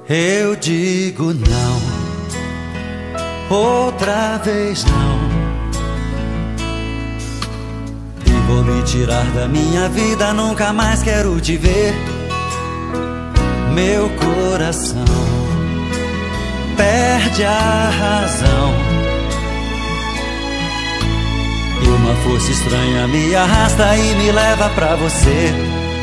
Eu digo não, outra vez não. E vou me tirar da minha vida, nunca mais quero te ver. Meu coração perde a razão e uma força estranha me arrasta e me leva pra você.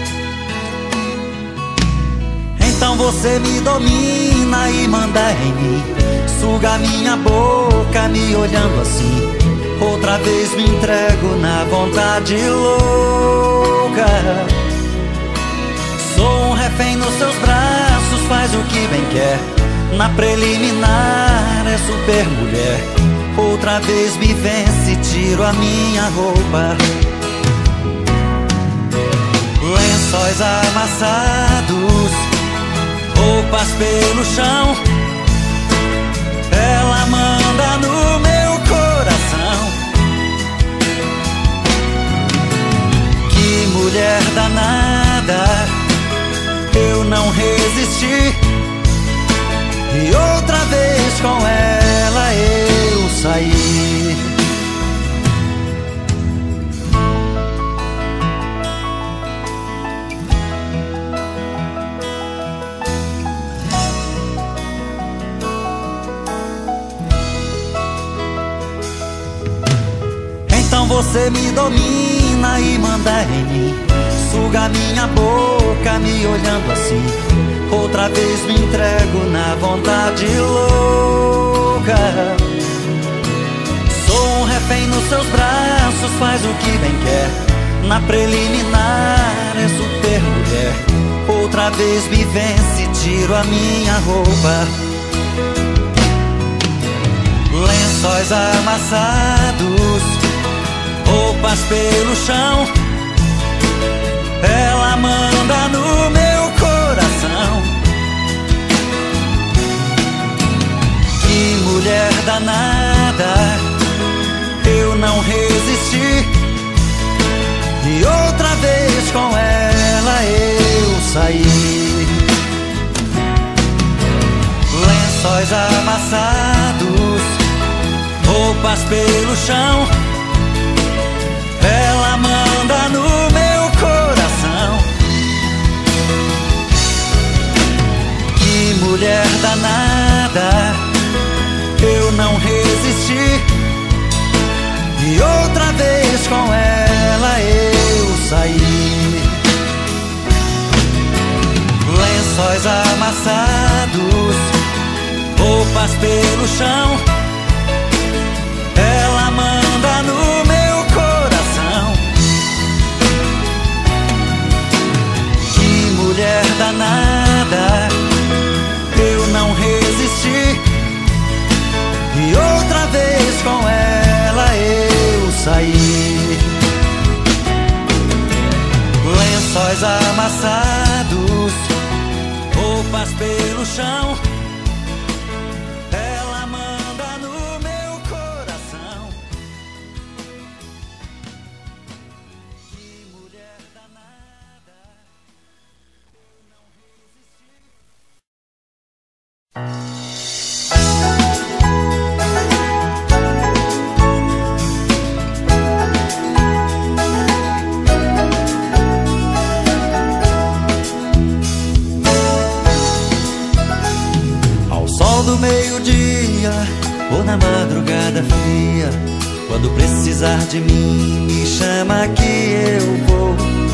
Então você me domina e manda em mim, suga minha boca me olhando assim. Outra vez me entrego na vontade louca. Sou um refém nos seus braços, faz o que bem quer. Na preliminar é super mulher. Outra vez me vence, tiro a minha roupa. Lençóis amassados, roupas pelo chão. Ela manda no meu coração. Que mulher danada, eu não resisti. E outra vez com ela eu saí. Então você me domina e manda em mim, suga minha boca me olhando assim. Outra vez me entrego na vontade louca. Sou um refém nos seus braços, faz o que bem quer. Na preliminar é super mulher. Outra vez me vence, tiro a minha roupa. Lençóis amassados, roupas pelo chão. Ela manda no meu coração. Que mulher danada, eu não resisti. E outra vez com ela eu saí. Lençóis amassados, roupas pelo chão. Ela manda no meu coração. Que mulher danada, eu não resisti. E outra vez com ela eu saí. Lençóis amassados, roupas pelo chão. Ela manda no meu coração. Que mulher danada, eu não resisti. E outra vez com ela eu saí. Lençóis amassados, roupas pelo chão. Ela manda no meu coração. Que mulher danada, eu não resisti. Do meio-dia ou na madrugada fria, quando precisar de mim, me chama que eu vou.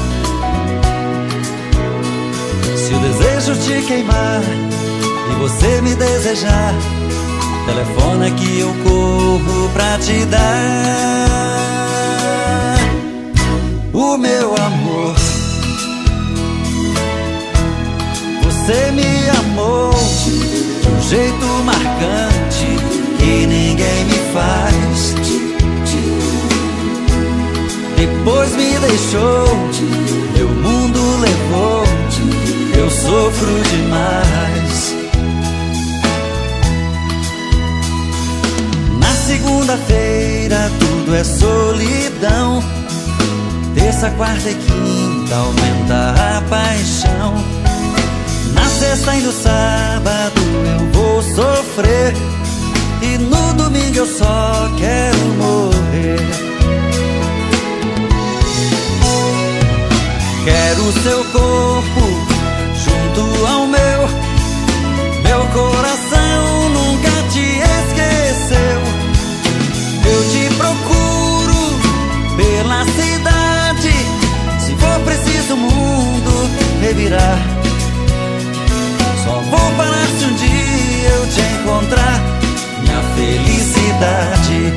Se o desejo te queimar e você me desejar, telefona que eu corro pra te dar o meu amor. Você me amou de um jeito marcante que ninguém me faz. Depois me deixou, meu mundo levou, eu sofro demais. Na segunda-feira tudo é solidão. Terça, quarta e quinta aumenta a paixão. Na Na sexta e no sábado eu vou sofrer, e no domingo eu só quero morrer. Quero o seu corpo junto ao meu. Meu coração nunca te esqueceu. Eu te procuro pela cidade, se for preciso o mundo revirar. Só vou parar se um dia eu te encontrar, minha felicidade.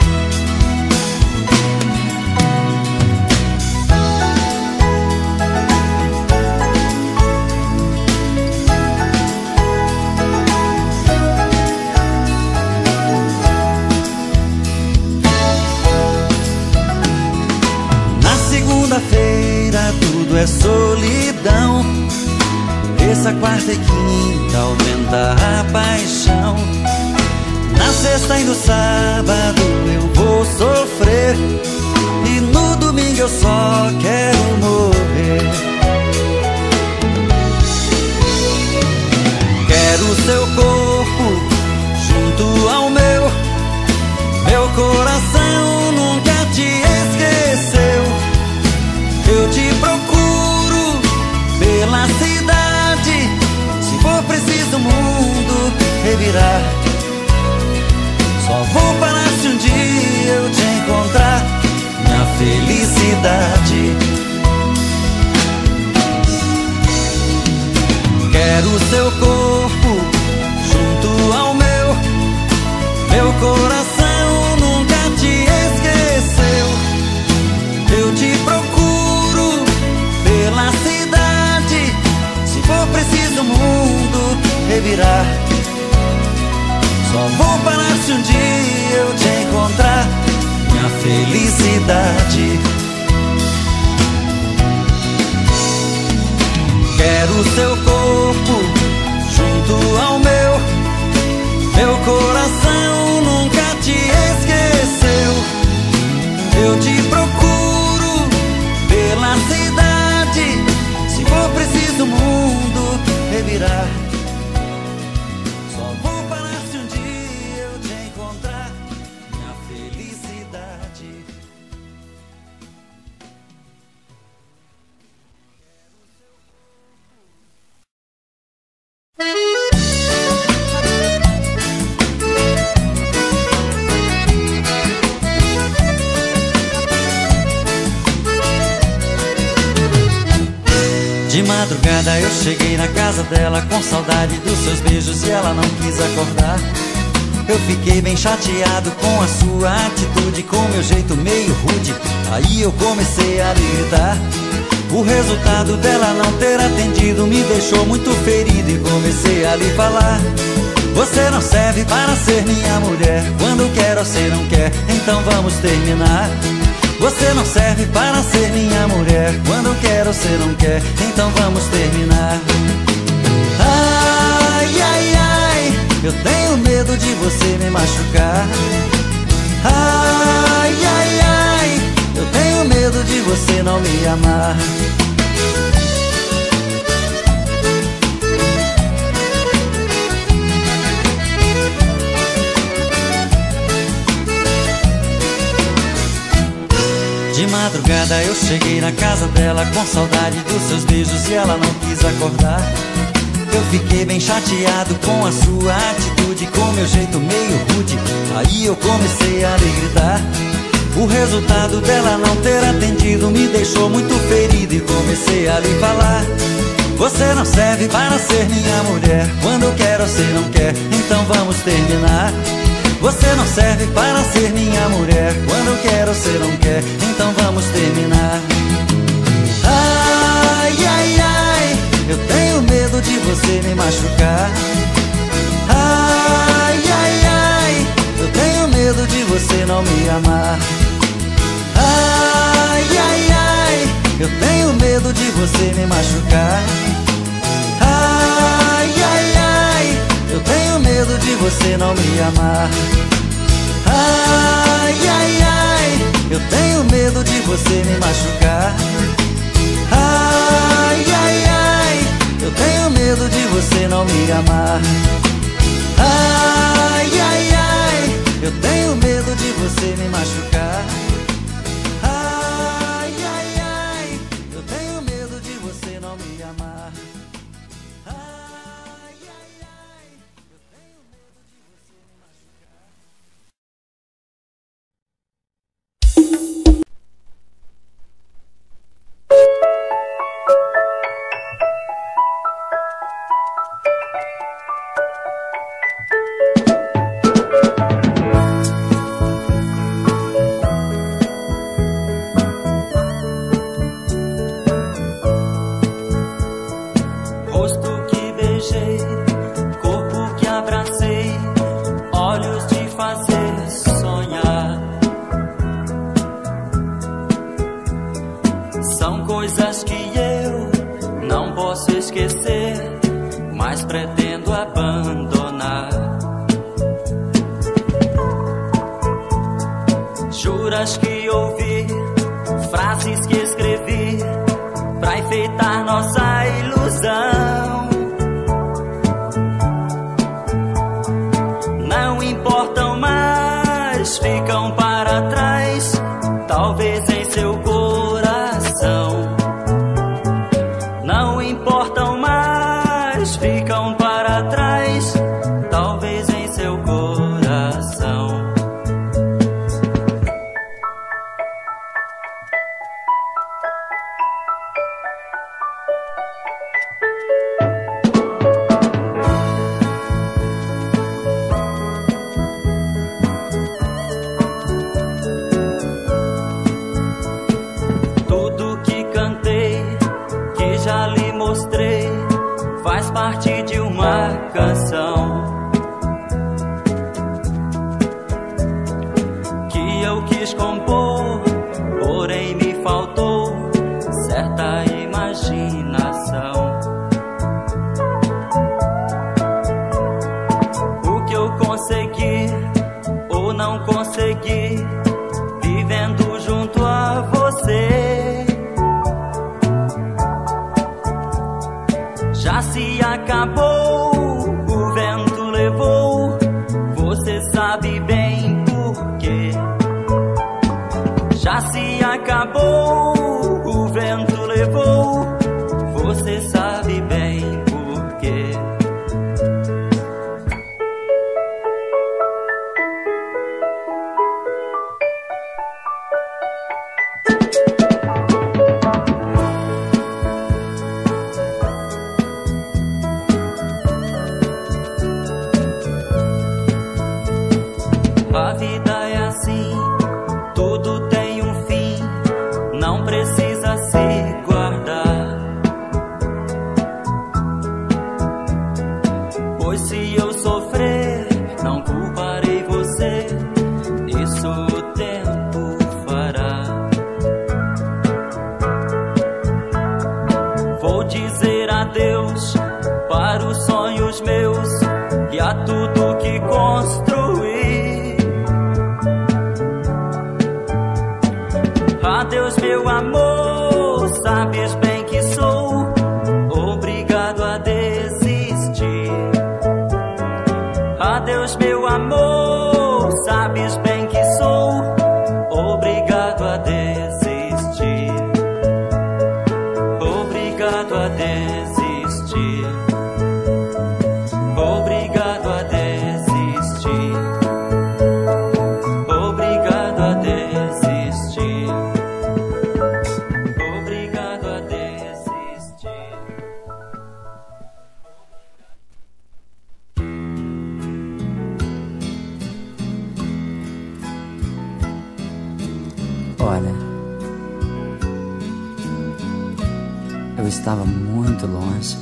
Na segunda-feira tudo é solidão. Terça, quarta e quinta aumenta a paixão. Na sexta e no sábado eu vou sofrer, e no domingo eu só quero morrer. Quero o seu corpo junto ao meu. Meu coração nunca te esqueceu. Eu te procuro pela cidade, se for preciso o mundo revirar. Só vou parar se um dia eu te encontrar, minha felicidade. Quero o seu corpo junto ao meu. Meu coração nunca te esqueceu. Eu te procuro pela cidade, se for preciso o mundo revirar. Só vou parar se um dia eu te encontrar, minha felicidade. Quero o seu corpo junto ao meu. Meu coração nunca te esqueceu. Eu te procuro pela cidade, se for preciso o mundo revirar. Só vou parar se um dia eu te encontrar, minha felicidade. De madrugada eu cheguei na casa dela, com saudade dos seus beijos, e ela não quis acordar. Eu fiquei bem chateado com a sua atitude, com meu jeito meio rude. Aí eu comecei a lhe irritar. O resultado dela não ter atendido me deixou muito ferido, e comecei a lhe falar: você não serve para ser minha mulher. Quando quer você não quer, então vamos terminar. Você não serve para ser minha mulher. Quando quer você não quer, então vamos terminar. Ai, ai, ai, eu tenho medo de você me machucar. Ai, ai, ai, eu tenho medo de você não me amar. De madrugada eu cheguei na casa dela, com saudade dos seus beijos, e ela não quis acordar. Eu fiquei bem chateado com a sua atitude, com meu jeito meio rude. Aí eu comecei a lhe gritar. O resultado dela não ter atendido me deixou muito ferido, e comecei a lhe falar: você não serve para ser minha mulher. Quando quer você não quer, então vamos terminar. Você não serve para ser minha mulher. Quando quer você não quer, então vamos terminar. Ai, ai, ai, eu tenho medo de você me machucar. Ai, ai, ai, eu tenho medo de você não me amar. Ai, ai, ai, eu tenho medo de você me machucar. Ai, ai, ai, eu tenho medo de você não me amar. Ai, ai, ai, eu tenho medo de você me machucar. Ai, ai, ai, eu Eu tenho medo de você não me amar. Ai, ai, ai, eu tenho medo de você me machucar. Ai, ai, ai, eu tenho medo de você não me amar. Ai, ai, ai, eu tenho medo de você me machucar. Rosto que beijei, corpo que abracei, olhos de fazer sonhar. São coisas que eu não posso esquecer, mas pretendo abandonar. Juras que ouvi, frases que escrevi pra enfeitar nossa ilusão. Não importam mais, ficam para trás, talvez em seu coração. Não importam mais, ficam para trás, talvez em seu coração. Já lhe mostrei, faz parte de uma canção que eu quis compor, porém me faltou certa imaginação. O que eu consegui ou não consegui, vivendo junto a você, já se acabou, o vento levou, você sabe bem por quê. Já se acabou, o vento levou, você sabe bem por quê. A vida é assim, tudo tem um fim, não precisa se guardar. Pois se eu sofrer, não culparei você, isso o tempo fará. Vou dizer adeus para os sonhos meus e a tudo que construí. Adeus, meu amor, sabes bem que sou obrigado a desistir. Adeus, meu amor, sabes bem que sou obrigado a desistir. Obrigado a desistir. Obrigado a desistir. Obrigado a desistir. Obrigado a desistir. Olha, eu estava muito longe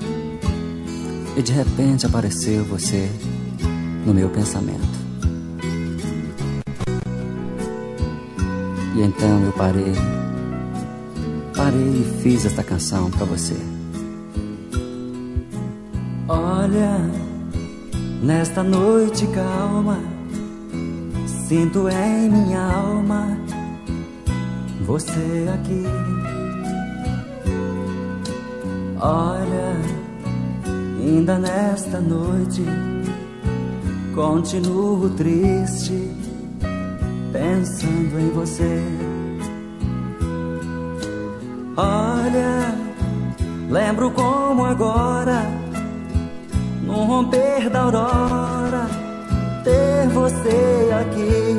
e de repente apareceu você no meu pensamento. E então eu parei e fiz esta canção pra você. Olha, nesta noite calma, sinto em minha alma você aqui. Olha, Ainda nesta noite continuo triste, pensando em você. Olha, lembro como agora, no romper da aurora, ter você aqui.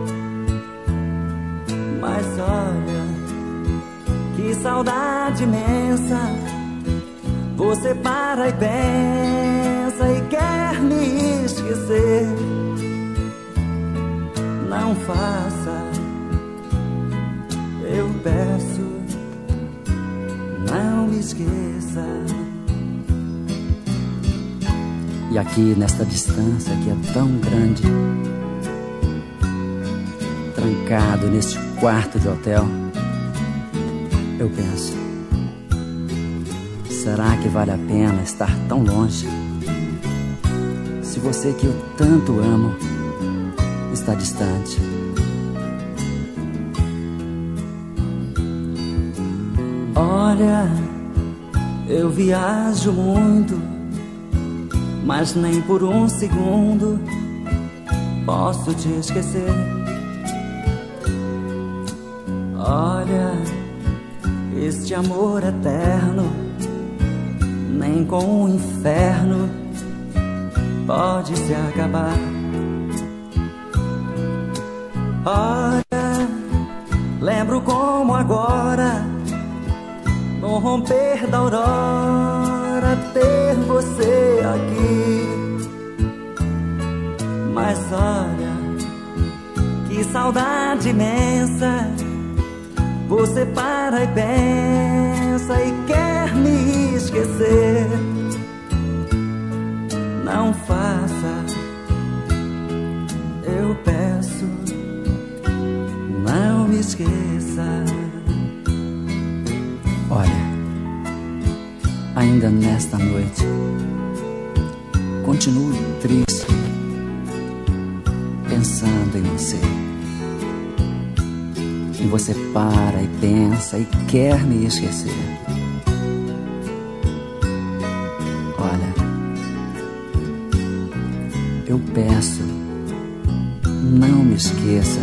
Mas olha, que saudade imensa. Você para e pensa e quer me esquecer. Não faça, eu peço, não me esqueça. E aqui nesta distância que é tão grande, trancado neste quarto de hotel, eu penso, será que vale a pena estar tão longe? Se você que eu tanto amo está distante. Olha, eu viajo muito, mas nem por um segundo posso te esquecer. Olha, este amor eterno, nem com o inferno pode se acabar. Olha, lembro como agora, no romper da aurora, ter você aqui. Mas olha, que saudade imensa. Você para e pensa e quer me esquecer. Não faça, eu peço, não me esqueça. Olha, ainda nesta noite continuo triste, pensando em você. E você para e pensa e quer me esquecer. Olha, eu peço, não me esqueça.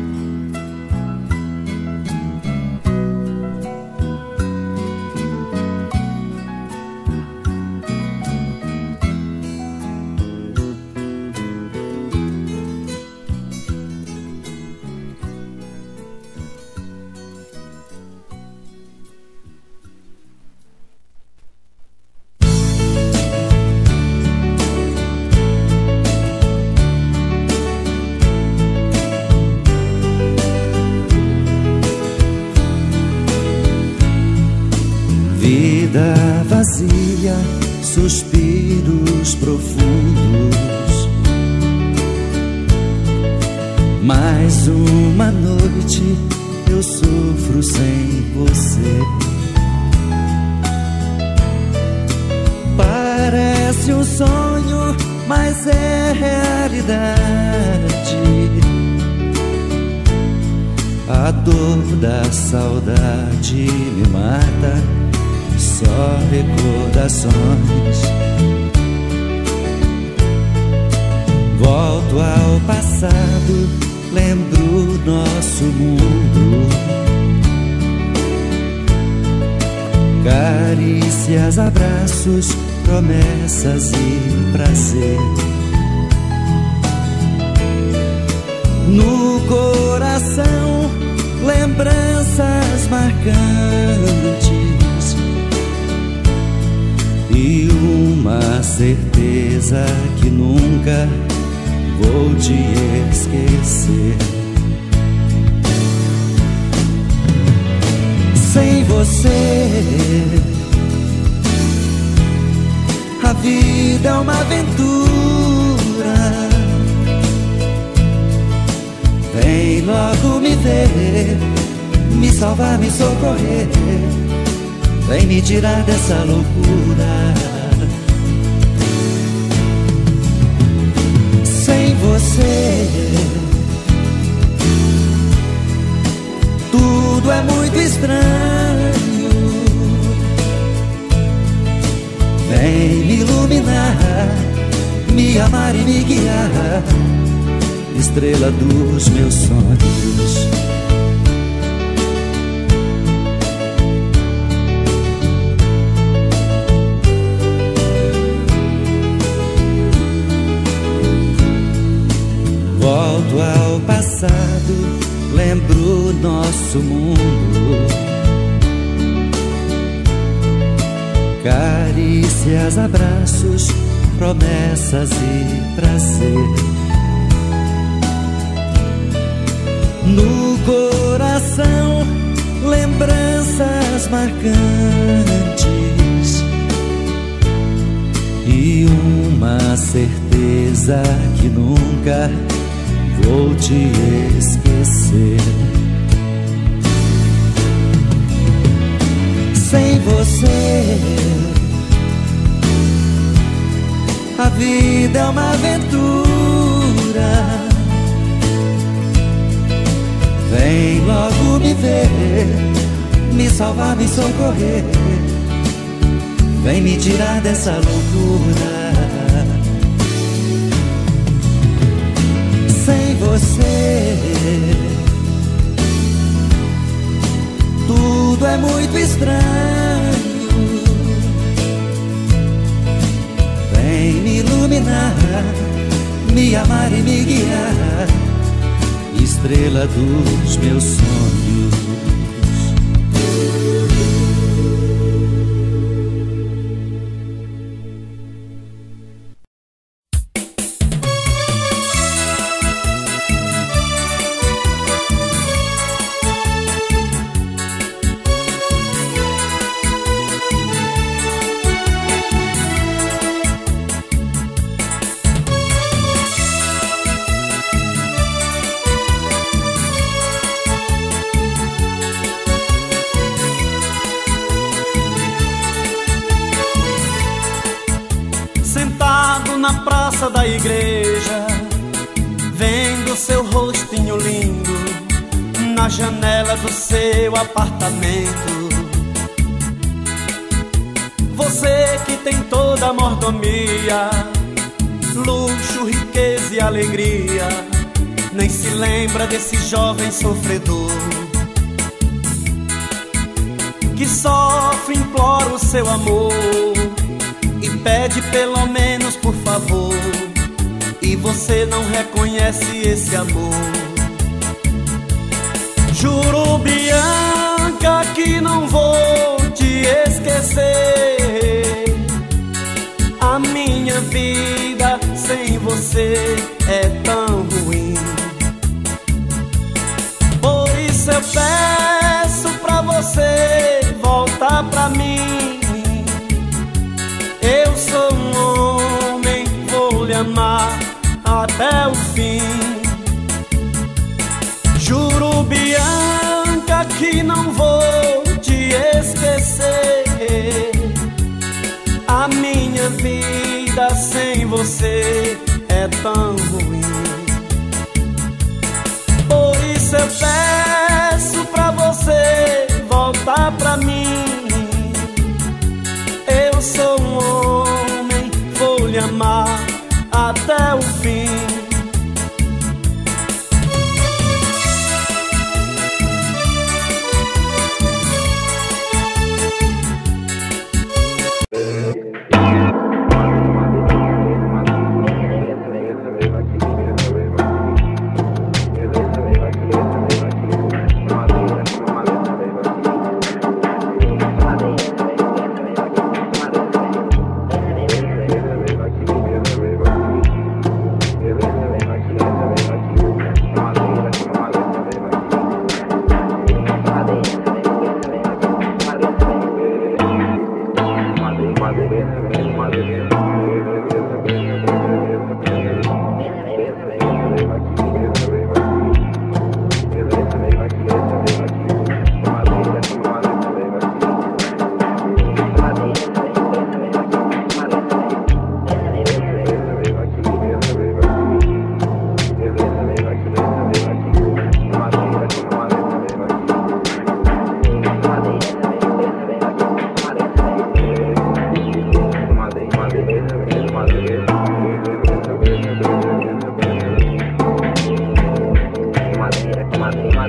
Vida vazia, suspiros profundos. Mais uma noite eu sofro sem você. Parece um sonho, mas é realidade. A dor da saudade me mata, só recordações. Volto ao passado, lembro nosso mundo. Carícias, abraços, promessas e prazer. No coração, lembranças marcantes e uma certeza que nunca vou te esquecer. Sem você, a vida é uma aventura. Vem logo me ver, me salvar, me socorrer. Vem me tirar dessa loucura. Sem você, tudo é muito estranho. Vem me iluminar. me amar e me guiar, estrela dos meus sonhos. Volto ao passado, lembro nosso mundo, carícias, abraços, promessas e prazer. No coração, lembranças marcantes e uma certeza que nunca vou te esquecer. Sem você, a vida é uma aventura. Vem logo me ver, me salvar, me socorrer. Vem me tirar dessa loucura. Sem você, tudo é muito estranho. Vem me iluminar, me amar e me guiar, estrela dos meus sonhos. Na praça da igreja, vendo seu rostinho lindo na janela do seu apartamento. Você que tem toda a mordomia, luxo, riqueza e alegria, nem se lembra desse jovem sofredor que sofre, implora o seu amor e pede pelo menos por favor, e você não reconhece esse amor. Juro, Bianca, que não vou te esquecer. A minha vida sem você é tão ruim. Por isso eu peço pra você voltar pra mim. Eu sou um homem, vou lhe amar até o fim. Juro, Bianca, que não vou te esquecer. A minha vida sem você é tão ruim. Por isso eu peço pra você voltar pra mim. Eu sou um homem, vou lhe amar até o fim.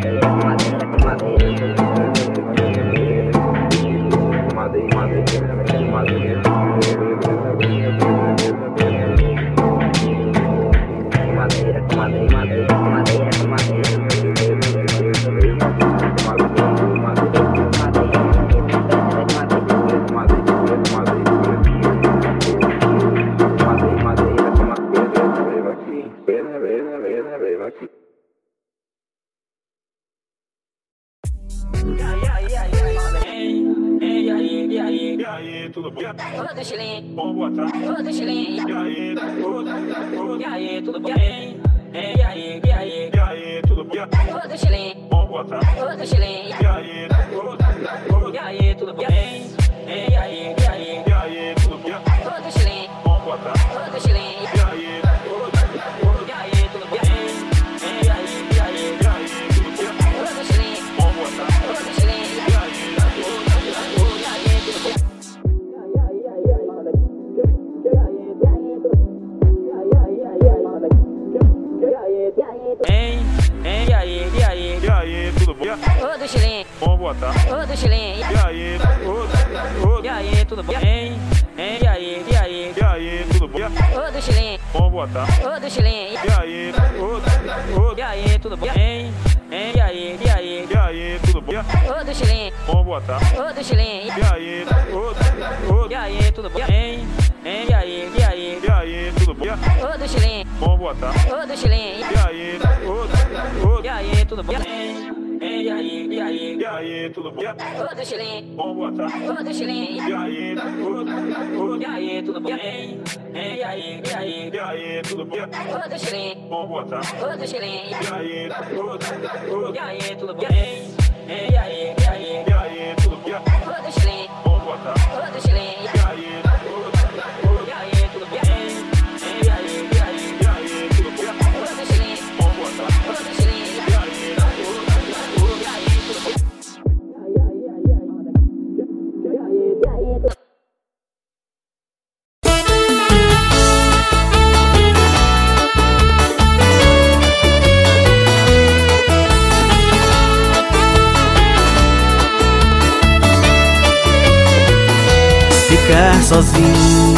Ficar sozinho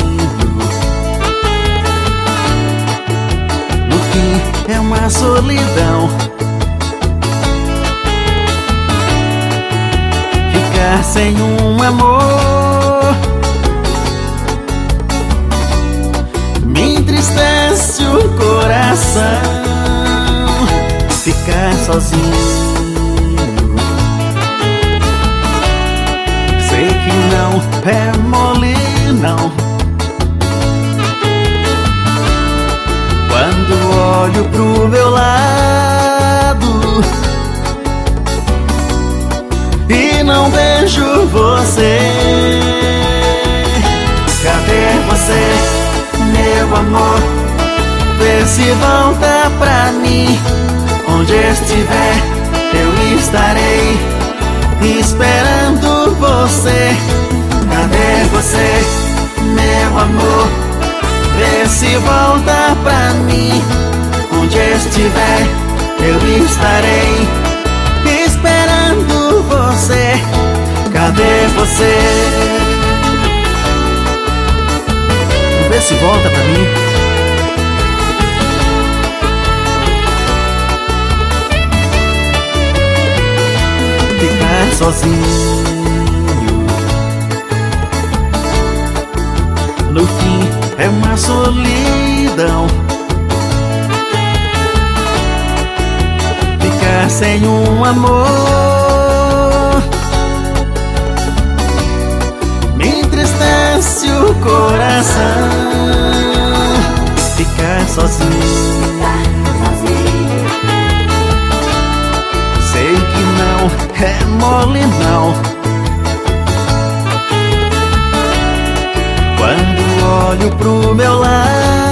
no fim é uma solidão. Ficar sem um amor me entristece o coração. Ficar sozinho sei que não é mole, não. Quando olho pro meu lado e não vejo você, cadê você, meu amor? Vê se volta pra mim. Onde estiver eu estarei esperando você. Cadê você, meu amor? Vê se volta pra mim. Onde estiver eu estarei esperando você. Cadê você? Vê se volta pra mim. Ficar sozinho no fim é uma solidão. Ficar sem um amor me entristece o coração. Ficar sozinho sei que não é mole, não. Quando olho pro meu lado e não vejo você,